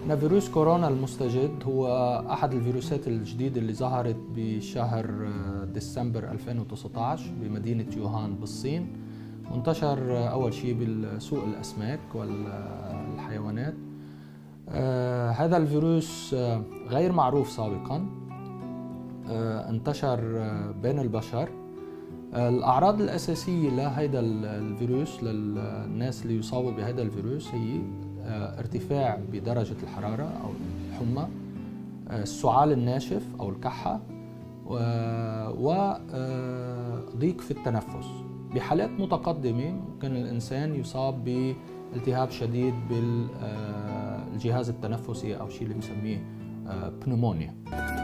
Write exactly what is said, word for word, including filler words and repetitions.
فيروس كورونا المستجد هو أحد الفيروسات الجديدة اللي ظهرت بشهر ديسمبر ألفين وتسعة عشر بمدينة يوهان بالصين، وانتشر أول شيء بالسوق الأسماك والحيوانات. آه هذا الفيروس غير معروف سابقا، آه انتشر بين البشر. آه الأعراض الأساسية لهذا الفيروس للناس اللي يصابوا بهذا الفيروس هي ارتفاع بدرجة الحرارة أو الحمى، السعال الناشف أو الكحة، وضيق في التنفس. بحالات متقدمة ممكن الإنسان يصاب بالتهاب شديد بالجهاز التنفسي أو شيء اللي بنسميه بنومونيا.